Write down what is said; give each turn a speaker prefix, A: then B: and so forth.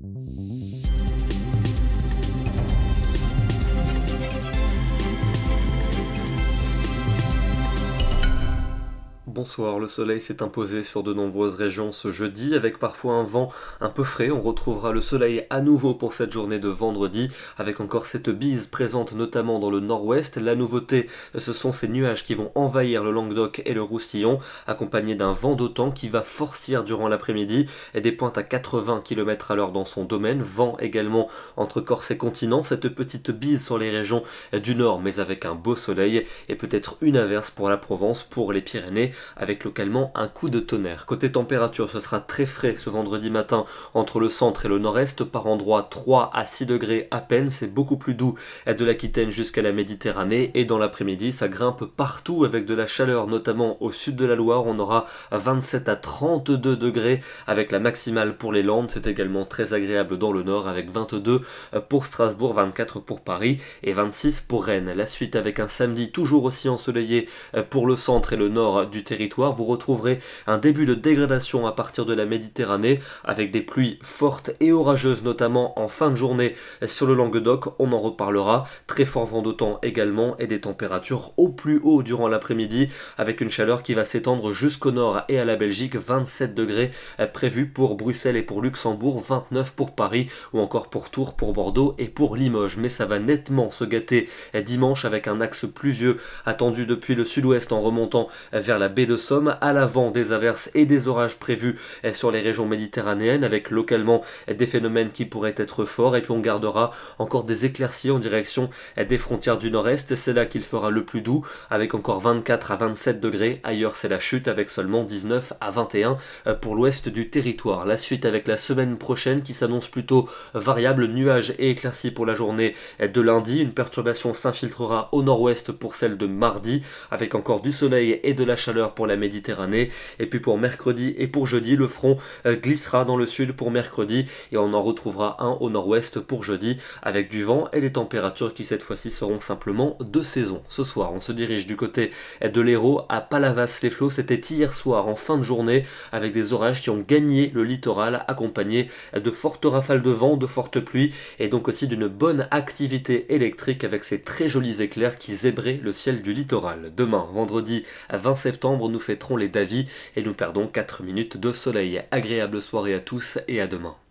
A: Bonsoir, le soleil s'est imposé sur de nombreuses régions ce jeudi, avec parfois un vent un peu frais. On retrouvera le soleil à nouveau pour cette journée de vendredi, avec encore cette bise présente notamment dans le nord-ouest. La nouveauté, ce sont ces nuages qui vont envahir le Languedoc et le Roussillon, accompagnés d'un vent d'autant qui va forcir durant l'après-midi et des pointes à 80 km/h dans son domaine. Vent également entre Corse et continent, cette petite bise sur les régions du nord, mais avec un beau soleil et peut-être une averse pour la Provence, pour les Pyrénées, avec localement un coup de tonnerre. Côté température, ce sera très frais ce vendredi matin entre le centre et le nord-est, par endroits 3 à 6 degrés à peine, c'est beaucoup plus doux de l'Aquitaine jusqu'à la Méditerranée, et dans l'après-midi ça grimpe partout avec de la chaleur, notamment au sud de la Loire. On aura 27 à 32 degrés avec la maximale pour les Landes, c'est également très agréable dans le nord avec 22 pour Strasbourg, 24 pour Paris et 26 pour Rennes. La suite avec un samedi toujours aussi ensoleillé pour le centre et le nord du territoire. Vous retrouverez un début de dégradation à partir de la Méditerranée avec des pluies fortes et orageuses, notamment en fin de journée sur le Languedoc. On en reparlera. Très fort vent d'autant également et des températures au plus haut durant l'après-midi avec une chaleur qui va s'étendre jusqu'au nord et à la Belgique. 27 degrés prévus pour Bruxelles et pour Luxembourg, 29 pour Paris ou encore pour Tours, pour Bordeaux et pour Limoges. Mais ça va nettement se gâter dimanche avec un axe pluvieux attendu depuis le sud-ouest en remontant vers la baie de Somme, à l'avant des averses et des orages prévus sur les régions méditerranéennes avec localement des phénomènes qui pourraient être forts, et puis on gardera encore des éclaircies en direction des frontières du nord-est. C'est là qu'il fera le plus doux avec encore 24 à 27 degrés. Ailleurs c'est la chute avec seulement 19 à 21 pour l'ouest du territoire. La suite avec la semaine prochaine qui s'annonce plutôt variable, nuages et éclaircies pour la journée de lundi. Une perturbation s'infiltrera au nord-ouest pour celle de mardi avec encore du soleil et de la chaleur pour la Méditerranée. Et puis pour mercredi et pour jeudi, le front glissera dans le sud pour mercredi et on en retrouvera un au nord-ouest pour jeudi avec du vent et les températures qui cette fois-ci seront simplement de saison. Ce soir, on se dirige du côté de l'Hérault à Palavas-les-Flots. C'était hier soir en fin de journée avec des orages qui ont gagné le littoral accompagnés de fortes rafales de vent, de fortes pluies et donc aussi d'une bonne activité électrique avec ces très jolis éclairs qui zébraient le ciel du littoral. Demain, vendredi 20 septembre, nous fêterons les Davis et nous perdons 4 minutes de soleil. Agréable soirée à tous et à demain.